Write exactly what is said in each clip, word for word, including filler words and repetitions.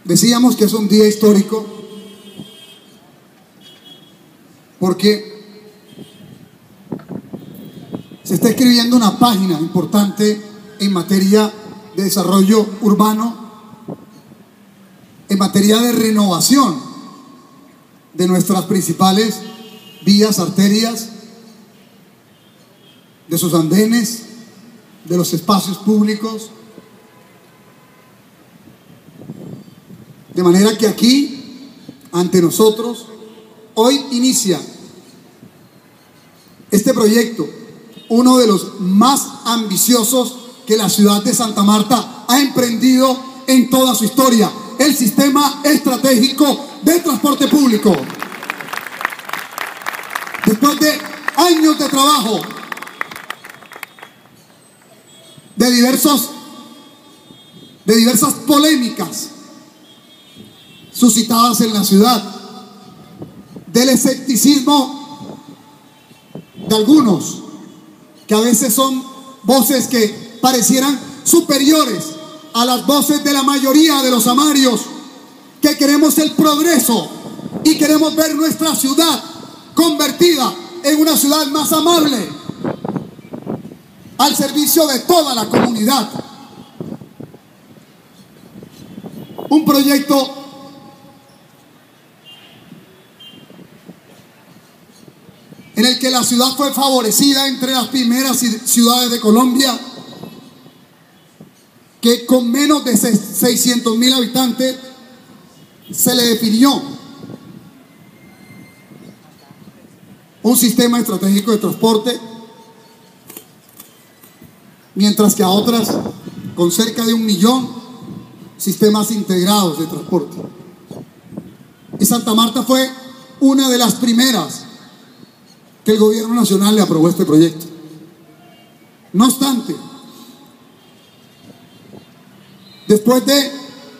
Decíamos que es un día histórico porque se está escribiendo una página importante en materia de desarrollo urbano, en materia de renovación de nuestras principales vías, arterias, de sus andenes, de los espacios públicos. De manera que aquí, ante nosotros, hoy inicia este proyecto, uno de los más ambiciosos que la ciudad de Santa Marta ha emprendido en toda su historia, el Sistema Estratégico de Transporte Público. Después de años de trabajo, de diversos, de diversas polémicas suscitadas en la ciudad, del escepticismo de algunos, que a veces son voces que parecieran superiores a las voces de la mayoría de los amarios, que queremos el progreso y queremos ver nuestra ciudad convertida en una ciudad más amable, al servicio de toda la comunidad. Un proyecto en el que la ciudad fue favorecida entre las primeras ciudades de Colombia, que con menos de seiscientos mil habitantes se le definió un sistema estratégico de transporte, mientras que a otras, con cerca de un millón, sistemas integrados de transporte. Y Santa Marta fue una de las primeras que el gobierno nacional le aprobó este proyecto. No obstante, después de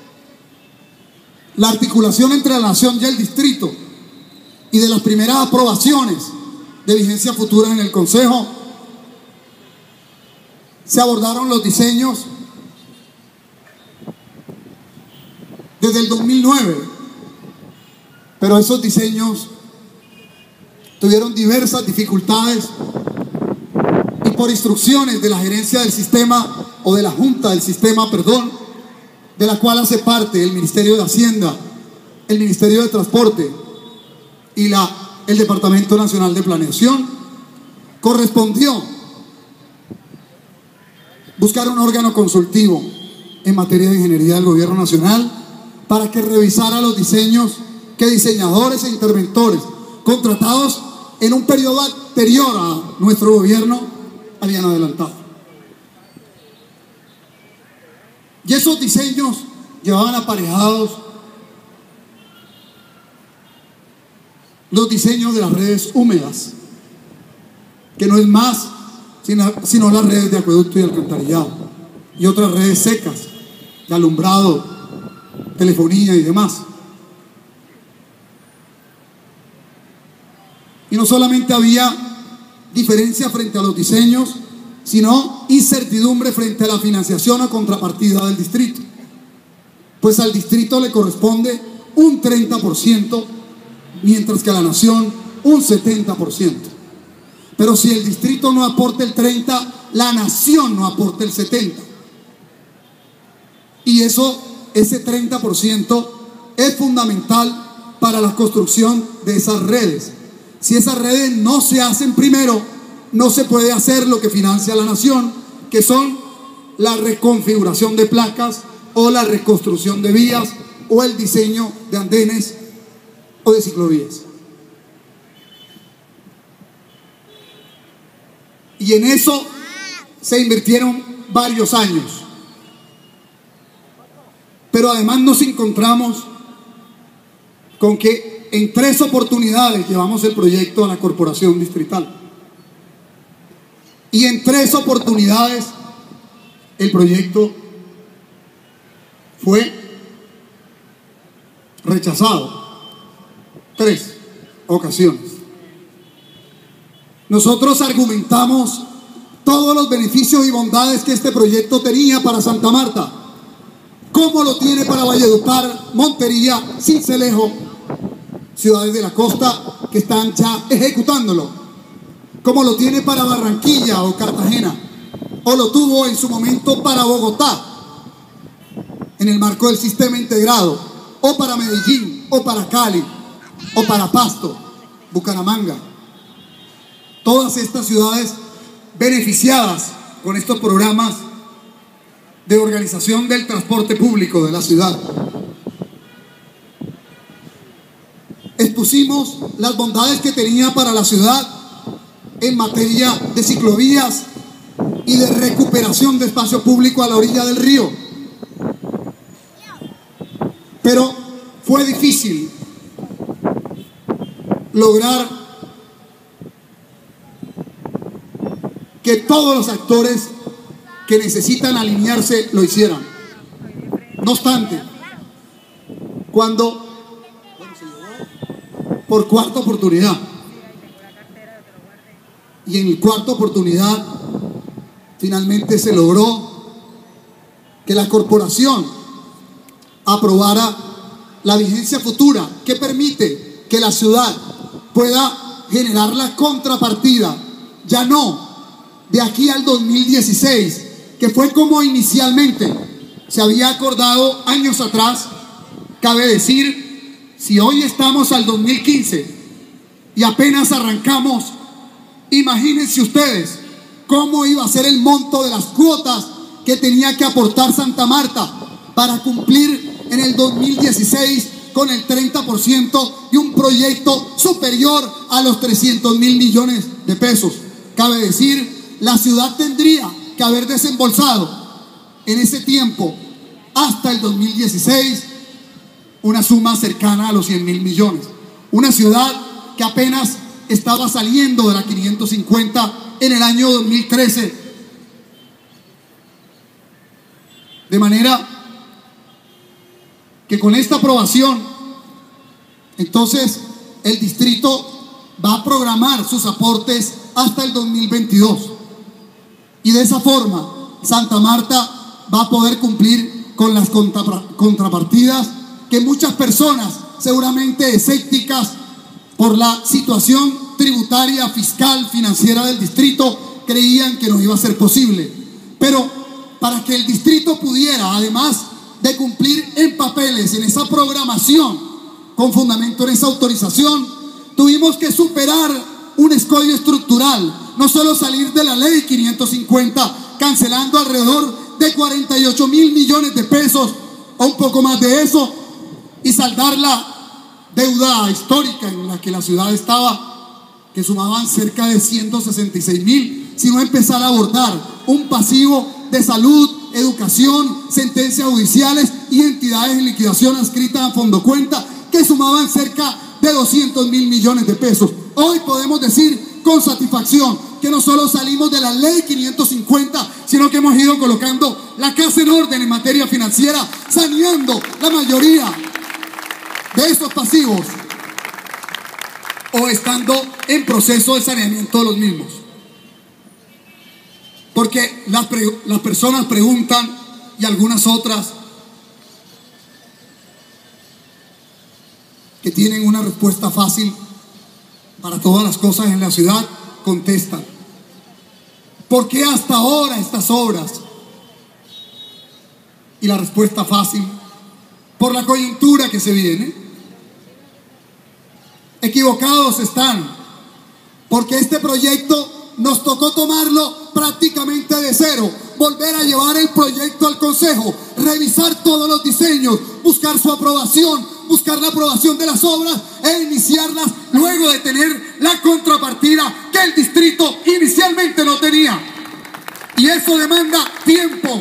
la articulación entre la nación y el distrito y de las primeras aprobaciones de vigencia futura en el Consejo, se abordaron los diseños desde el dos mil nueve, pero esos diseños tuvieron diversas dificultades y por instrucciones de la gerencia del sistema, o de la junta del sistema, perdón, de la cual hace parte el Ministerio de Hacienda, el Ministerio de Transporte y la, el Departamento Nacional de Planeación, correspondió buscar un órgano consultivo en materia de ingeniería del gobierno nacional para que revisara los diseños que diseñadores e interventores contratados en un periodo anterior a nuestro gobierno habían adelantado. Y esos diseños llevaban aparejados los diseños de las redes húmedas, que no es más sino, sino las redes de acueducto y alcantarillado, y otras redes secas de alumbrado, telefonía y demás. Y no solamente había diferencia frente a los diseños, sino incertidumbre frente a la financiación o contrapartida del distrito. Pues al distrito le corresponde un treinta por ciento, mientras que a la nación un setenta por ciento. Pero si el distrito no aporta el treinta por ciento, la nación no aporta el setenta por ciento. Y eso, ese treinta por ciento es fundamental para la construcción de esas redes. Si esas redes no se hacen primero, no se puede hacer lo que financia la nación, que son la reconfiguración de placas o la reconstrucción de vías o el diseño de andenes o de ciclovías. Y en eso se invirtieron varios años. Pero además nos encontramos con que en tres oportunidades llevamos el proyecto a la corporación distrital. Y en tres oportunidades el proyecto fue rechazado. Tres ocasiones. Nosotros argumentamos todos los beneficios y bondades que este proyecto tenía para Santa Marta, ¿Cómo lo tiene para Valledupar, Montería, Sincelejo, ciudades de la costa que están ya ejecutándolo? ¿Cómo lo tiene para Barranquilla o Cartagena? ¿O lo tuvo en su momento para Bogotá, en el marco del sistema integrado? ¿O para Medellín, o para Cali, o para Pasto, Bucaramanga? Todas estas ciudades beneficiadas con estos programas de organización del transporte público de la ciudad. Expusimos las bondades que tenía para la ciudad en materia de ciclovías y de recuperación de espacio público a la orilla del río. Pero fue difícil lograr que todos los actores que necesitan alinearse lo hicieran. No obstante, cuando por cuarta oportunidad, y en la cuarta oportunidad finalmente se logró que la corporación aprobara la vigencia futura que permite que la ciudad pueda generar la contrapartida, ya no de aquí al dos mil dieciséis, que fue como inicialmente se había acordado años atrás. Cabe decir, si hoy estamos al dos mil quince y apenas arrancamos, imagínense ustedes cómo iba a ser el monto de las cuotas que tenía que aportar Santa Marta para cumplir en el dos mil dieciséis con el treinta por ciento de un proyecto superior a los trescientos mil millones de pesos. Cabe decir, la ciudad tendría que haber desembolsado en ese tiempo, hasta el dos mil dieciséis, una suma cercana a los cien mil millones. Una ciudad que apenas estaba saliendo de la quinientos cincuenta en el año dos mil trece. De manera que con esta aprobación, entonces el distrito va a programar sus aportes hasta el dos mil veintidós. Y de esa forma, Santa Marta va a poder cumplir con las contrapartidas que muchas personas, seguramente escépticas por la situación tributaria, fiscal, financiera del distrito, creían que no iba a ser posible. Pero para que el distrito pudiera, además de cumplir en papeles, en esa programación, con fundamento en esa autorización, tuvimos que superar un escollo estructural. No solo salir de la ley quinientos cincuenta, cancelando alrededor de cuarenta y ocho mil millones de pesos o un poco más de eso, y saldar la deuda histórica en la que la ciudad estaba, que sumaban cerca de ciento sesenta y seis mil, sino empezar a abordar un pasivo de salud, educación, sentencias judiciales y entidades en liquidación adscritas a fondo cuenta, que sumaban cerca de doscientos mil millones de pesos. Hoy podemos decir con satisfacción que no solo salimos de la ley quinientos cincuenta, sino que hemos ido colocando la casa en orden en materia financiera, saneando la mayoría de estos pasivos o estando en proceso de saneamiento de los mismos. Porque las, pre las personas preguntan, y algunas otras que tienen una respuesta fácil para todas las cosas en la ciudad, contestan: ¿por qué hasta ahora estas obras? Y la respuesta fácil: por la coyuntura que se viene. Equivocados están, porque este proyecto nos tocó tomarlo prácticamente de cero, volver a llevar el proyecto al consejo, revisar todos los diseños, buscar su aprobación, buscar la aprobación de las obras e iniciarlas luego de tener la contrapartida que el distrito inicialmente no tenía. Y eso demanda tiempo.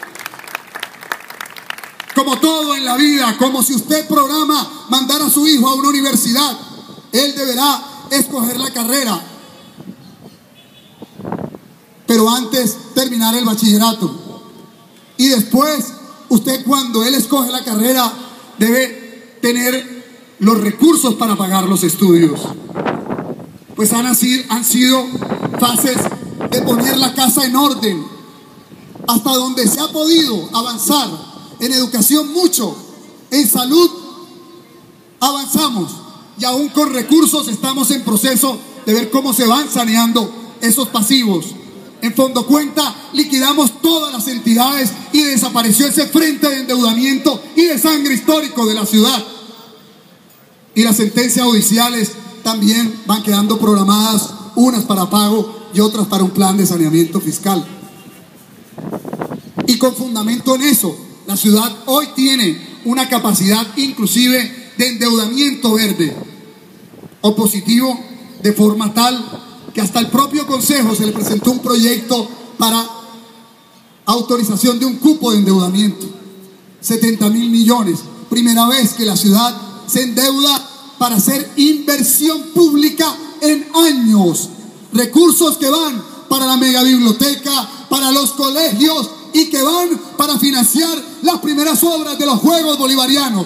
Como todo en la vida, como si usted programa mandar a su hijo a una universidad, él deberá escoger la carrera, pero antes terminar el bachillerato. Y después, usted, cuando él escoge la carrera, debe tener los recursos para pagar los estudios. Pues han, así, han sido fases de poner la casa en orden. Hasta donde se ha podido avanzar en educación mucho, en salud avanzamos y aún con recursos estamos en proceso de ver cómo se van saneando esos pasivos. En Fondo Cuenta liquidamos todas las entidades y desapareció ese frente de endeudamiento y de sangre histórico de la ciudad. Y las sentencias judiciales también van quedando programadas, unas para pago y otras para un plan de saneamiento fiscal. Y con fundamento en eso, la ciudad hoy tiene una capacidad inclusive de endeudamiento verde o positivo, de forma tal que hasta el propio Consejo se le presentó un proyecto para autorización de un cupo de endeudamiento, setenta mil millones, primera vez que la ciudad se endeuda para hacer inversión pública en años, recursos que van para la megabiblioteca, para los colegios y que van para financiar las primeras obras de los Juegos Bolivarianos.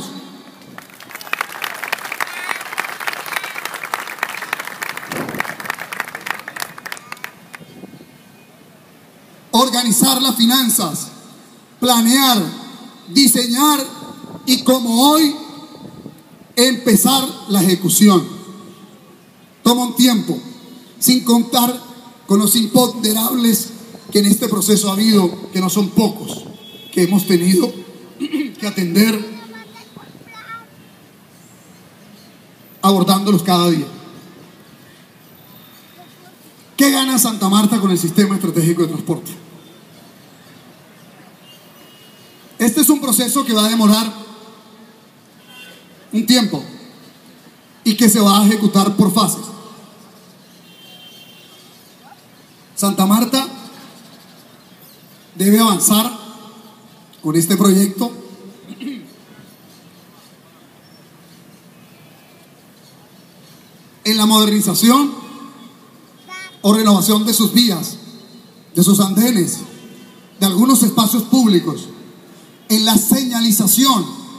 Organizar las finanzas, planear, diseñar y como hoy empezar la ejecución. Toma un tiempo, sin contar con los imponderables que en este proceso ha habido, que no son pocos, que hemos tenido que atender abordándolos cada día. ¿Qué gana Santa Marta con el sistema estratégico de transporte? Este es un proceso que va a demorar un tiempo y que se va a ejecutar por fases. Santa Marta debe avanzar con este proyecto en la modernización o renovación de sus vías, de sus andenes, de algunos espacios públicos, en la señalización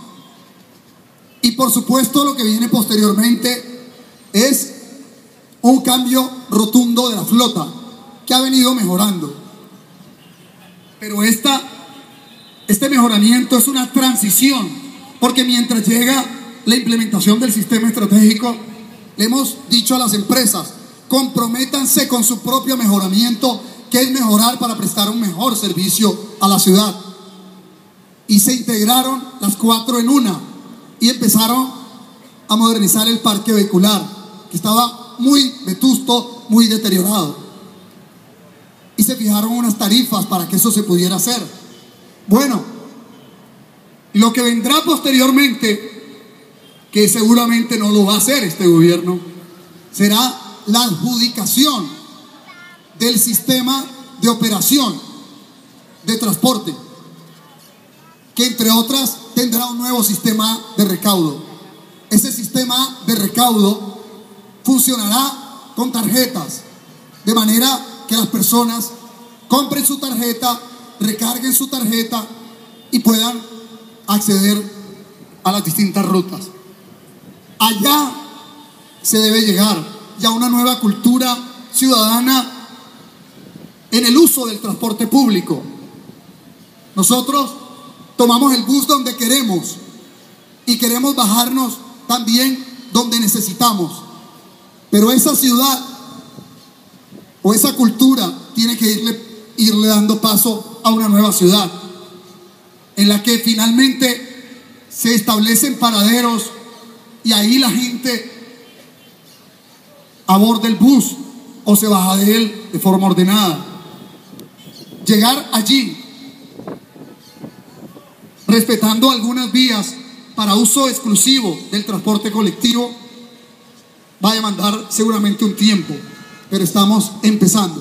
y por supuesto lo que viene posteriormente es un cambio rotundo de la flota que ha venido mejorando, pero esta, este mejoramiento es una transición, porque mientras llega la implementación del sistema estratégico le hemos dicho a las empresas: comprométanse con su propio mejoramiento, que es mejorar para prestar un mejor servicio a la ciudad. Y se integraron las cuatro en una y empezaron a modernizar el parque vehicular, que estaba muy vetusto, muy deteriorado. Y se fijaron unas tarifas para que eso se pudiera hacer. Bueno, lo que vendrá posteriormente, que seguramente no lo va a hacer este gobierno, será la adjudicación del sistema de operación de transporte, que entre otras tendrá un nuevo sistema de recaudo. Ese sistema de recaudo funcionará con tarjetas, de manera que las personas compren su tarjeta, recarguen su tarjeta y puedan acceder a las distintas rutas. Allá se debe llegar ya a una nueva cultura ciudadana en el uso del transporte público. Nosotros tomamos el bus donde queremos y queremos bajarnos también donde necesitamos, pero esa ciudad o esa cultura tiene que irle, irle dando paso a una nueva ciudad en la que finalmente se establecen paraderos y ahí la gente aborda el bus o se baja de él de forma ordenada. Llegar allí respetando algunas vías para uso exclusivo del transporte colectivo va a demandar seguramente un tiempo, pero estamos empezando.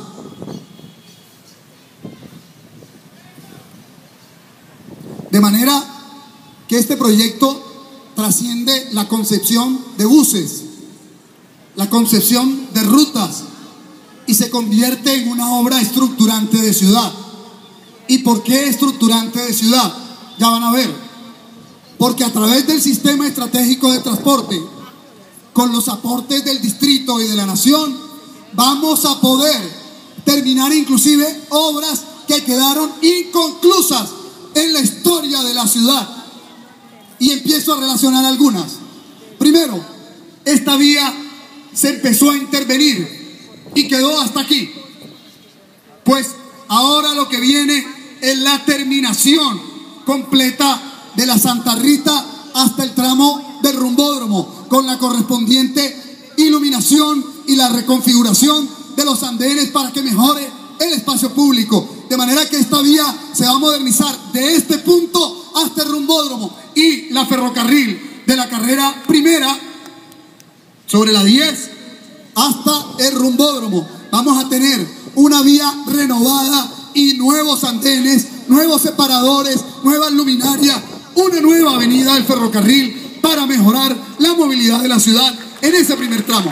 De manera que este proyecto trasciende la concepción de buses, la concepción de rutas, y se convierte en una obra estructurante de ciudad. ¿Y por qué estructurante de ciudad? Ya van a ver. Porque a través del sistema estratégico de transporte, con los aportes del distrito y de la nación, vamos a poder terminar inclusive obras que quedaron inconclusas en la historia de la ciudad. Y empiezo a relacionar algunas. Primero, esta vía se empezó a intervenir y quedó hasta aquí. Pues ahora lo que viene es la terminación completa de la Santa Rita hasta el tramo del Rumbódromo, con la correspondiente iluminación y la reconfiguración de los andenes para que mejore el espacio público. De manera que esta vía se va a modernizar de este punto hasta el Rumbódromo, y la ferrocarril de la carrera primera sobre la diez hasta el Rumbódromo. Vamos a tener una vía renovada y nuevos andenes, nuevos separadores, nuevas luminarias, una nueva avenida del ferrocarril para mejorar la movilidad de la ciudad en ese primer tramo.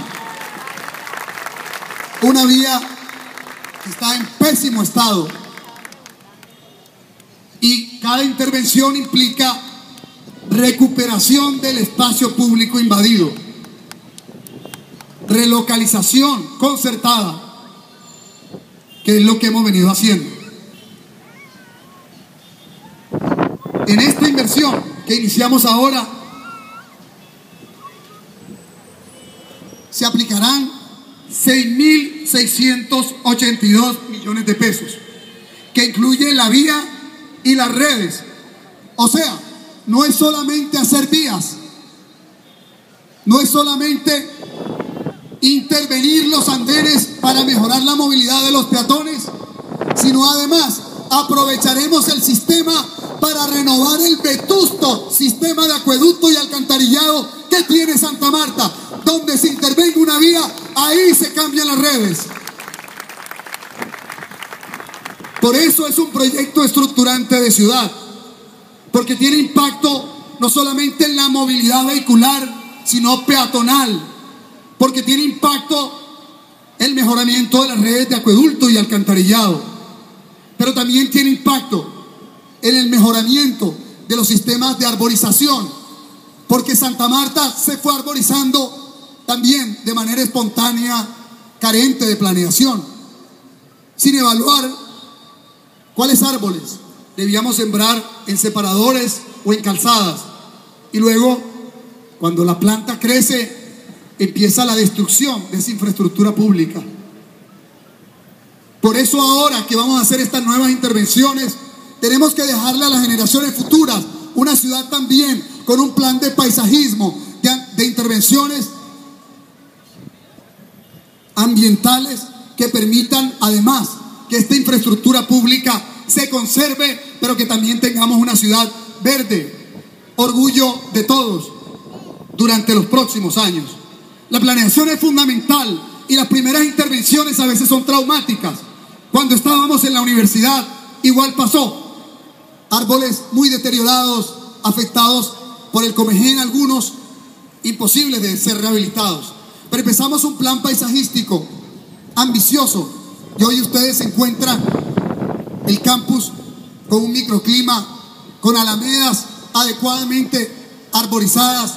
Una vía que está en pésimo estado, y cada intervención implica recuperación del espacio público invadido, relocalización concertada, que es lo que hemos venido haciendo. En esta inversión que iniciamos ahora, se aplicarán seis mil seiscientos ochenta y dos millones de pesos, que incluye la vía y las redes. O sea, no es solamente hacer vías, no es solamente intervenir los andenes para mejorar la movilidad de los peatones, sino además aprovecharemos el sistema para renovar el vetusto sistema de acueducto y alcantarillado que tiene Santa Marta. Donde se intervenga una vía, ahí se cambian las redes. Por eso es un proyecto estructurante de ciudad, porque tiene impacto no solamente en la movilidad vehicular, sino peatonal, porque tiene impacto en el mejoramiento de las redes de acueducto y alcantarillado, pero también tiene impacto en el mejoramiento de los sistemas de arborización, porque Santa Marta se fue arborizando también de manera espontánea, carente de planeación, sin evaluar cuáles árboles debíamos sembrar en separadores o en calzadas. Y luego, cuando la planta crece, empieza la destrucción de esa infraestructura pública. Por eso ahora que vamos a hacer estas nuevas intervenciones, tenemos que dejarle a las generaciones futuras una ciudad también con un plan de paisajismo, de, de intervenciones ambientales que permitan además que esta infraestructura pública se conserve, pero que también tengamos una ciudad verde, orgullo de todos durante los próximos años. La planeación es fundamental y las primeras intervenciones a veces son traumáticas. Cuando estábamos en la universidad, igual pasó. Árboles muy deteriorados, afectados por el comején, algunos imposibles de ser rehabilitados. Pero empezamos un plan paisajístico ambicioso y hoy ustedes encuentran el campus con un microclima, con alamedas adecuadamente arborizadas,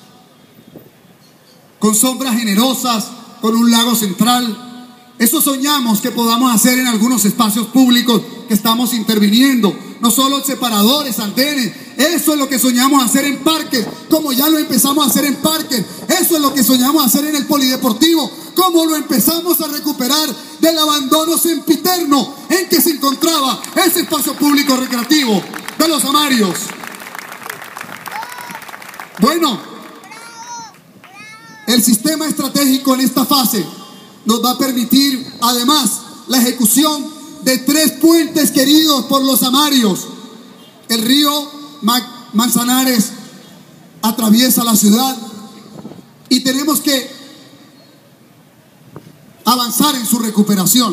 con sombras generosas, con un lago central. Eso soñamos que podamos hacer en algunos espacios públicos que estamos interviniendo. No solo separadores, andenes. Eso es lo que soñamos hacer en parques, como ya lo empezamos a hacer en parques. Eso es lo que soñamos hacer en el polideportivo, como lo empezamos a recuperar del abandono sempiterno en que se encontraba ese espacio público recreativo de los Amarios. Bueno, el sistema estratégico en esta fase nos va a permitir además la ejecución de tres puentes queridos por los Amarios. El río Manzanares atraviesa la ciudad y tenemos que avanzar en su recuperación.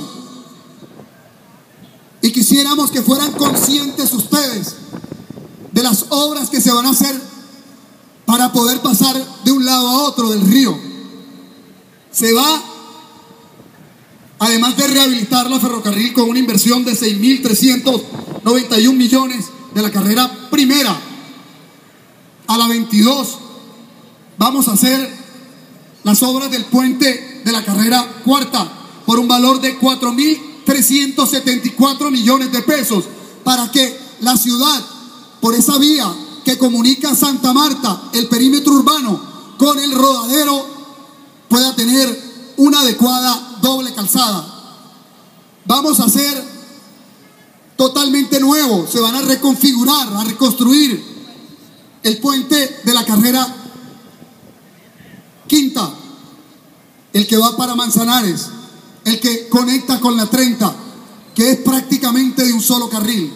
Y quisiéramos que fueran conscientes ustedes de las obras que se van a hacer para poder pasar de un lado a otro del río. Se va, además de rehabilitar la ferrocarril con una inversión de seis mil trescientos noventa y un millones de la carrera primera a la veintidós, vamos a hacer las obras del puente de la carrera cuarta por un valor de cuatro mil trescientos setenta y cuatro millones de pesos, para que la ciudad, por esa vía que comunica Santa Marta, el perímetro urbano, con el Rodadero, pueda tener una adecuada doble calzada. Vamos a hacer totalmente nuevo, se van a reconfigurar, a reconstruir el puente de la carrera quinta, el que va para Manzanares, el que conecta con la treinta, que es prácticamente de un solo carril.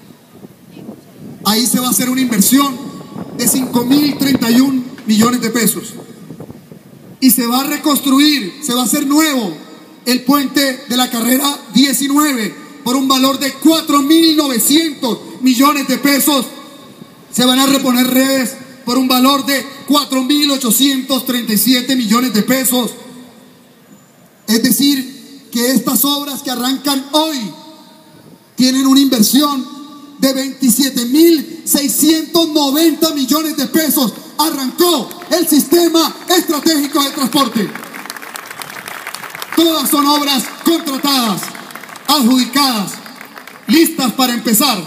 Ahí se va a hacer una inversión de cinco mil treinta y un millones de pesos. Y se va a reconstruir, se va a hacer nuevo el puente de la carrera diecinueve por un valor de cuatro mil novecientos millones de pesos. Se van a reponer redes por un valor de cuatro mil ochocientos treinta y siete millones de pesos. Es decir, que estas obras que arrancan hoy tienen una inversión de veintisiete mil seiscientos noventa millones de pesos. Arrancó el sistema estratégico de transporte. Todas son obras contratadas, adjudicadas, listas para empezar.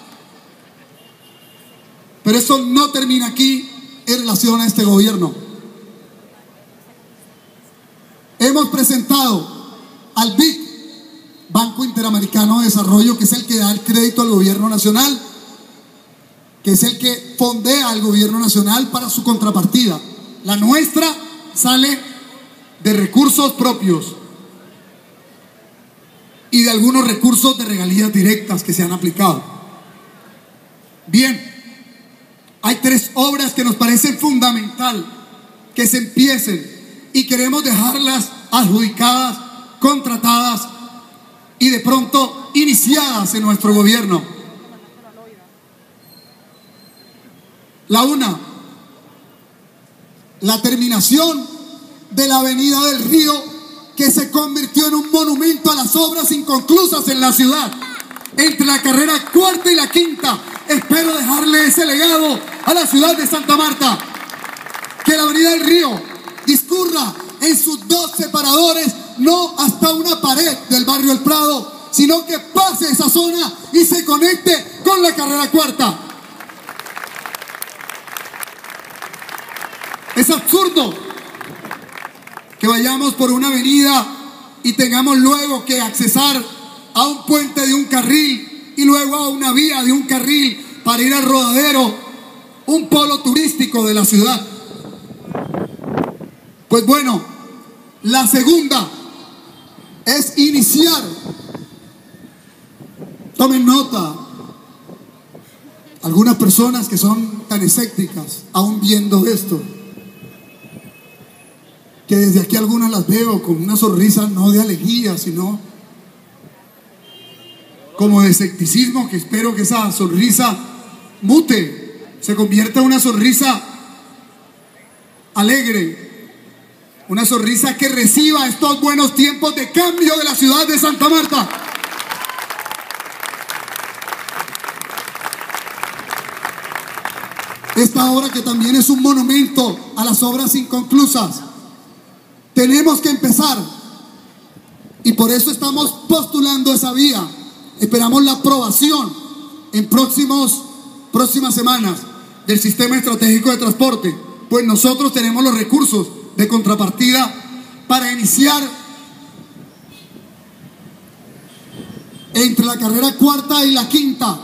Pero eso no termina aquí en relación a este gobierno. Hemos presentado al B I C, Banco Interamericano de Desarrollo, que es el que da el crédito al gobierno nacional, que es el que fondea al gobierno nacional para su contrapartida. La nuestra sale de recursos propios y de algunos recursos de regalías directas que se han aplicado. Bien, hay tres obras que nos parecen fundamental que se empiecen y queremos dejarlas adjudicadas, contratadas y de pronto iniciadas en nuestro gobierno. La una, la terminación de la Avenida del Río, que se convirtió en un monumento a las obras inconclusas en la ciudad, entre la carrera cuarta y la quinta. Espero dejarle ese legado a la ciudad de Santa Marta, que la Avenida del Río discurra en sus dos separadores, no hasta una pared del barrio El Prado, sino que pase esa zona y se conecte con la carrera cuarta. Es absurdo que vayamos por una avenida y tengamos luego que accesar a un puente de un carril y luego a una vía de un carril para ir al Rodadero, un polo turístico de la ciudad. Pues bueno, la segunda es iniciar, tomen nota, algunas personas que son tan escépticas aún viendo esto, que desde aquí algunas las veo con una sonrisa no de alegría, sino como de escepticismo, que espero que esa sonrisa mute, se convierta en una sonrisa alegre, una sonrisa que reciba estos buenos tiempos de cambio de la ciudad de Santa Marta. Esta obra, que también es un monumento a las obras inconclusas, tenemos que empezar, y por eso estamos postulando esa vía. Esperamos la aprobación en próximos, próximas semanas del sistema estratégico de transporte, pues nosotros tenemos los recursos de contrapartida para iniciar entre la carrera cuarta y la quinta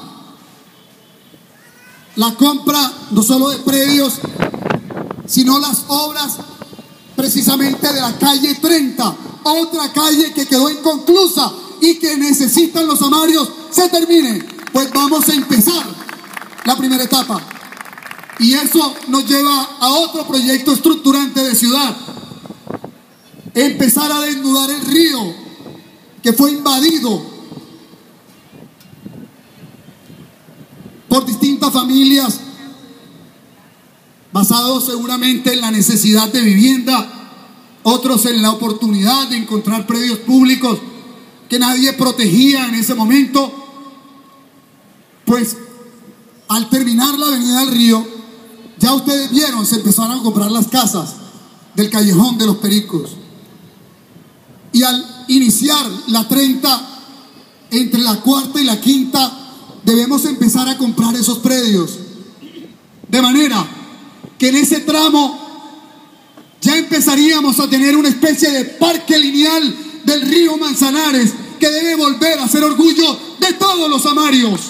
la compra no solo de predios, sino las obras precisamente de la calle treinta, otra calle que quedó inconclusa y que necesitan los amarios se termine. Pues vamos a empezar la primera etapa, y eso nos lleva a otro proyecto estructurante de ciudad: empezar a desnudar el río que fue invadido por distintas familias, basados seguramente en la necesidad de vivienda, otros en la oportunidad de encontrar predios públicos que nadie protegía en ese momento. Pues al terminar la Avenida del Río, ya ustedes vieron, se empezaron a comprar las casas del Callejón de los Pericos, y al iniciar la treinta entre la cuarta y la quinta debemos empezar a comprar esos predios, de manera que en ese tramo ya empezaríamos a tener una especie de parque lineal del río Manzanares que debe volver a ser orgullo de todos los amarios.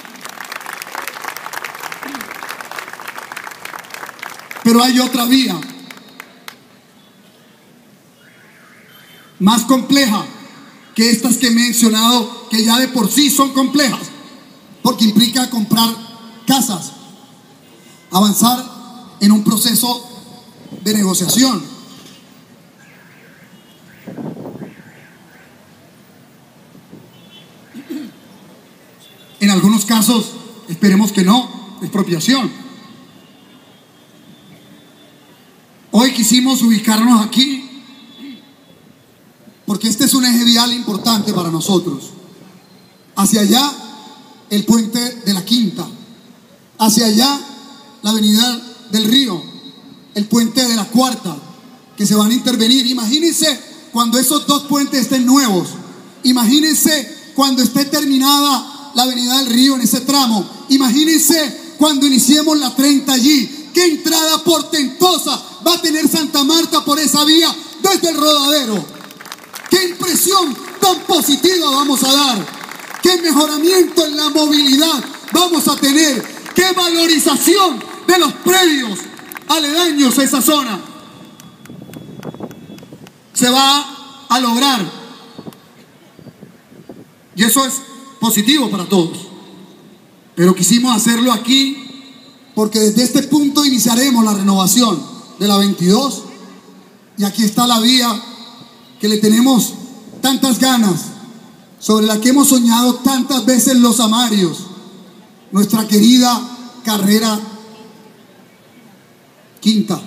Pero hay otra vía, más compleja que estas que he mencionado, que ya de por sí son complejas, porque implica comprar casas, avanzar en un proceso de negociación. En algunos casos, esperemos que no, expropiación. Hoy quisimos ubicarnos aquí porque este es un eje vial importante para nosotros. Hacia allá, el puente de la Quinta. Hacia allá, la avenida del Río, el puente de la Cuarta, que se van a intervenir. Imagínense cuando esos dos puentes estén nuevos. Imagínense cuando esté terminada la avenida del Río en ese tramo. Imagínense cuando iniciemos la treinta allí. Qué entrada portentosa va a tener Santa Marta por esa vía desde el Rodadero. Qué impresión tan positiva vamos a dar. Qué mejoramiento en la movilidad vamos a tener. Qué valorización de los predios aledaños a esa zona se va a lograr, y eso es positivo para todos. Pero quisimos hacerlo aquí porque desde este punto iniciaremos la renovación de la veintidós, y aquí está la vía que le tenemos tantas ganas, sobre la que hemos soñado tantas veces los amarios, nuestra querida carrera Quinta.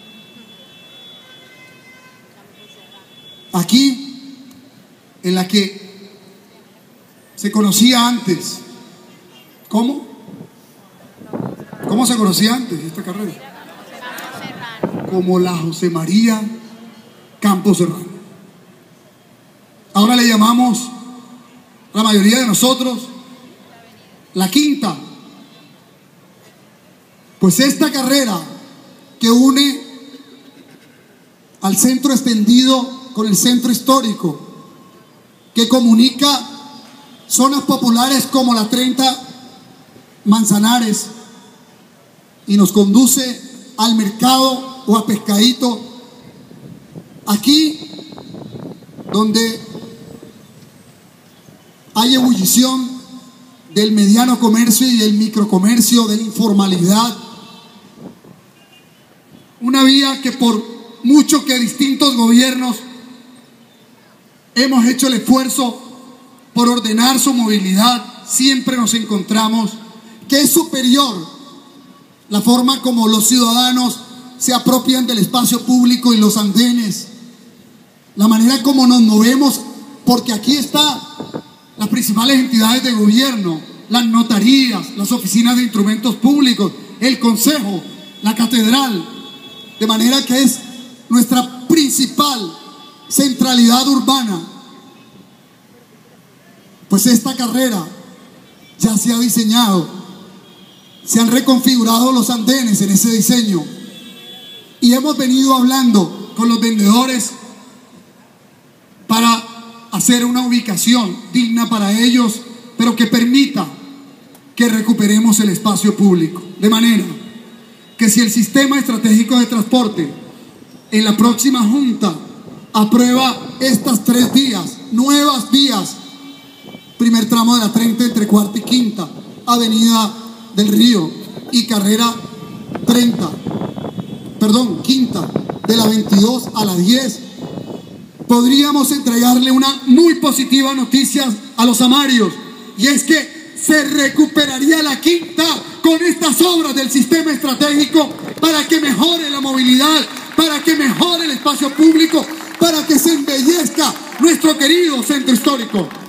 Aquí, en la que se conocía antes. ¿Cómo? ¿Cómo se conocía antes esta carrera? Como la José María Campos Serrano. Ahora le llamamos, la mayoría de nosotros, la Quinta. Pues esta carrera que une al centro extendido con el centro histórico, que comunica zonas populares como la treinta Manzanares y nos conduce al mercado o a Pescadito, aquí donde hay ebullición del mediano comercio y del microcomercio, de la informalidad. Una vía que por mucho que distintos gobiernos hemos hecho el esfuerzo por ordenar su movilidad, siempre nos encontramos que es superior la forma como los ciudadanos se apropian del espacio público y los andenes, la manera como nos movemos, porque aquí están las principales entidades de gobierno, las notarías, las oficinas de instrumentos públicos, el consejo, la catedral, de manera que es nuestra principal centralidad urbana. Pues esta carrera ya se ha diseñado, se han reconfigurado los andenes en ese diseño, y hemos venido hablando con los vendedores para hacer una ubicación digna para ellos, pero que permita que recuperemos el espacio público, de manera que si el sistema estratégico de transporte en la próxima junta aprueba estas tres vías, nuevas vías, primer tramo de la treinta entre Cuarta y Quinta, avenida del Río y carrera treinta, perdón, Quinta, de la veintidós a la diez, podríamos entregarle una muy positiva noticia a los amarios, y es que se recuperaría la Quinta con estas obras del sistema estratégico para que mejore la movilidad, para que mejore el espacio público, para que se embellezca nuestro querido centro histórico.